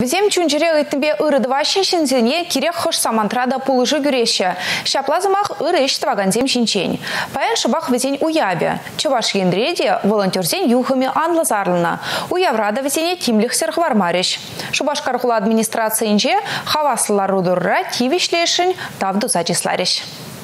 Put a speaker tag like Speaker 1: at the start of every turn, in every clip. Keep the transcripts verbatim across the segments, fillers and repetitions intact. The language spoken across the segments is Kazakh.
Speaker 1: Візем чунчере үйтінбе ұрыдыва шешінзіне керек хош самантрада пулыжы күреші. Шаплазымақ ұры іштіваганзем шинчен. Паян шыбақ візен уябе. Чываш ендреде волонтерзен юхами анлазарлына. Уяврада візене тимлих серхвармариш. Шубашкархула администрациянже хаваслылар рудурра тивишлешін тавду зачислариш.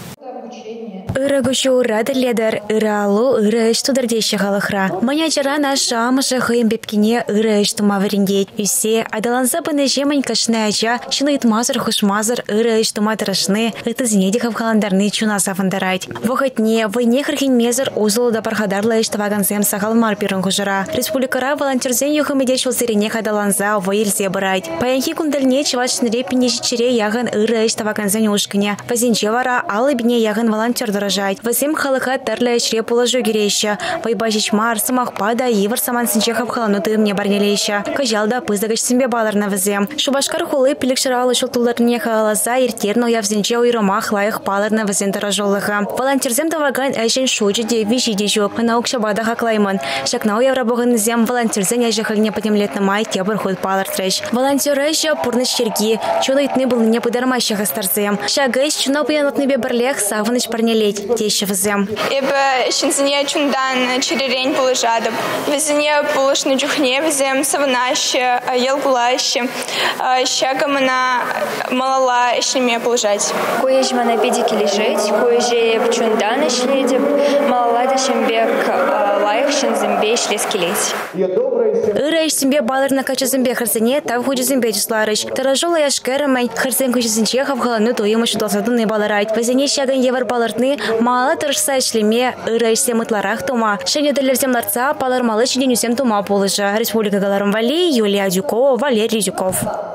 Speaker 2: Ырагушу урады ледер, ыралу ыры штудардеші халықра. Манячара наша амышы хыйым бепкене ыры штума варендет. Үсе, адаланса быны жемань кашны ача, чыны итмазыр хушмазыр ыры штума тарашны, ыты зинедихов календарны чуна сафандарать. Вахатне, войне хырхин мезер узылу да пархадарла иштавагансем сахалмар пирын хужара. Республикара волонтерзен юхамедешил сирене хадаланса ваильзе барать. Паянхи кундальне чевачны репине жичере яган ыры иштавагансен ушкыне. Вазинче вара алыбине яган волонтер дорожать. Васим халыха тарле очре положу гиреща. Вайбачич мар, самах пада, ивар саман синчехов халануты мне барнелеща. Кажалда пыздагач себе балар на вазем. Шубашкар хулы пиликшаралы шултуларне халаза иртерно я взинче уйромах лаях палар на вазен дорожолыха. Волонтерзем даваган эшен шучи де вижи дежу. Наук шабада хаклайман. Шакнау евробоган зем волонтерзен я жахальне потемлетна май тебр худ палар трещ. Волонтереща пурны щерги. Чуна итны был не подармащих астарзем. Шагайс чуна пьянотны бебрлех саваныч парнелеть. Теща вазем.
Speaker 3: Эбе щензине чундан черерень полежадоб. Везене полошны джухне вазем саванаще, елгулаще. Щагамана малала ещеме полежать.
Speaker 4: Коеж мана педики лежать, коеже чундан ещледеб, малала дешембек лайх щензембе шлескелеть.
Speaker 2: Ырайш сембе балыр на кача зембе харсене, тав худжи зембе числарыш. Таражола яшкерамай, харсен кучи зинчехов халану туему шудалсадуны баларать. Вазене щаган евар балыртны, мала тарышса шлеме, ырайш семытларах тума. Шене делерзем ларца, палар малыш денюсем тума полыжа. Республика Галарам Вали, Юлия Дюкова, Валерий Дюков.